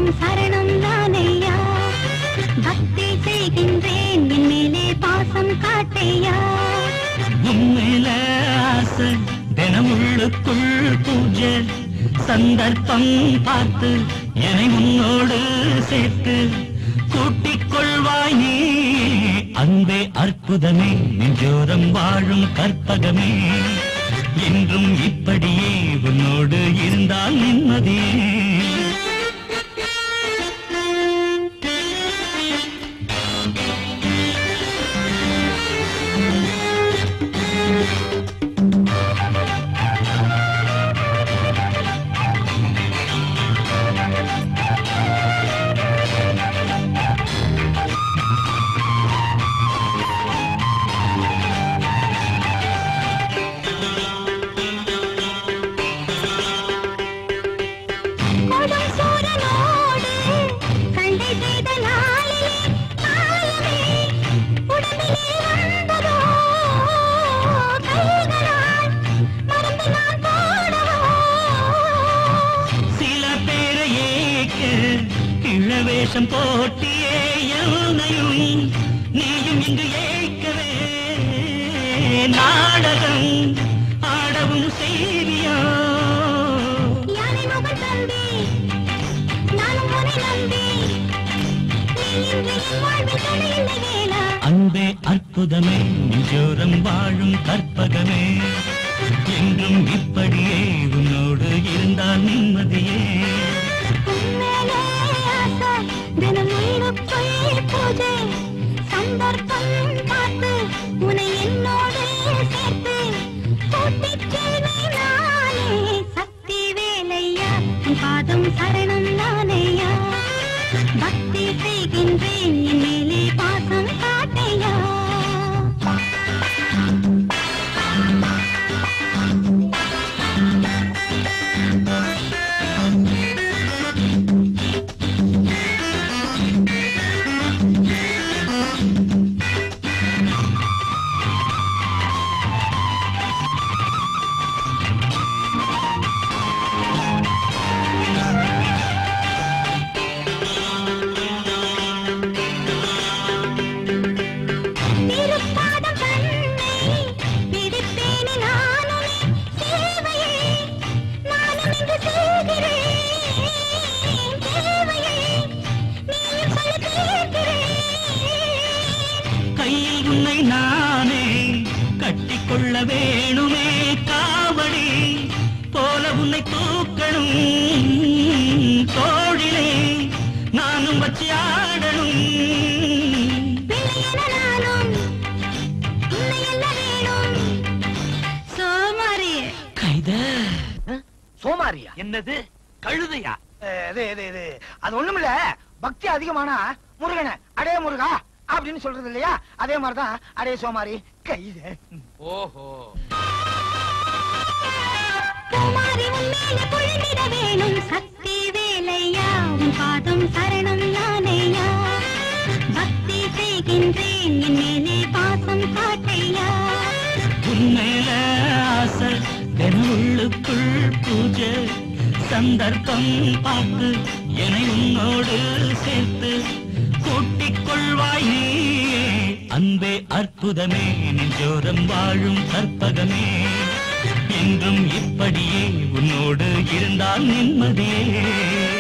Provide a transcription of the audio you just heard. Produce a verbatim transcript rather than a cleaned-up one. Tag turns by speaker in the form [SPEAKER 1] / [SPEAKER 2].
[SPEAKER 1] பாதம் சரணம் தானையா பக்தி செய்கின்றேன் என் மேலே பாசம் காட்டையா
[SPEAKER 2] உண்மையில ஆசை தினமுள்ளுக்குள் பூஜை சந்தர்ப்பம் பார்த்து என்னை உன்னோடு சேர்த்து கூட்டிக் கொள்வாய் நீ அன்பே அற்புதமே நெஞ்சோரம் வாழும் கற்பகமே என்றும் இப்படியே உன்னோடு இருந்தால் நிம்மதியே வேஷம் போட்டியே என்னையும் நீயும் இங்கு ஏற்கவே நாடகம் ஆடவும் செய்வியா
[SPEAKER 1] யானை மகன் தம்பி நானும் உன்னை நம்பி நீ இன்று என் வாழ்வில் தடையில்லை வேளா
[SPEAKER 2] அன்பே அற்புதமே நெஞ்சோரம் வாழும் கற்பகமே என்றும் இப்படியே உன்னோடு இருந்தால் நிம்மதியே பூஜை சந்தர்ப்பம் பார்த்து உன்னை என்னோடு சேர்த்து கூட்டிச் செல்வேன் நானே சக்தி வேலையா பாதம் சரணம் நானையா பக்தி செய்கின்றேன் என் மேலே பாசம் காட்டையா நானே கட்டிக்கொள்ள வேணுமே காவடி போல உன்னை தூக்கணும் தோழிலே நானும் வச்சு ஆடணும் சோமாரி கைத
[SPEAKER 3] சோமாரியா
[SPEAKER 2] என்னது கழுதையா
[SPEAKER 3] அது ஒண்ணுமில்ல பக்தி அதிகமானா முருகனை அடே முருகா அப்படின்னு சொல்றது இல்லையா அதே மாதிரிதான் அடே சோமாரி கைது
[SPEAKER 2] ஓஹோ
[SPEAKER 1] சோமாரி உன்மேல பொழிந்திட வேணும் சக்தி வேலையா உன் பாதம் சரணம் நானையா பக்தி செய்கின்றேன் என் மேலே பாசம் காட்டையா
[SPEAKER 2] உன்மேல ஆசை தினமுள்ளுக்குள் பூஜை சந்தர்ப்பம் பார்த்து என்னை உன்னோடு சேர்த்து கூட்டிக் கொள்வாய் அன்பே அற்புதமே நெஞ்சோரம் வாழும் கற்பகமே என்றும் இப்படியே உன்னோடு இருந்தால் நிம்மதியே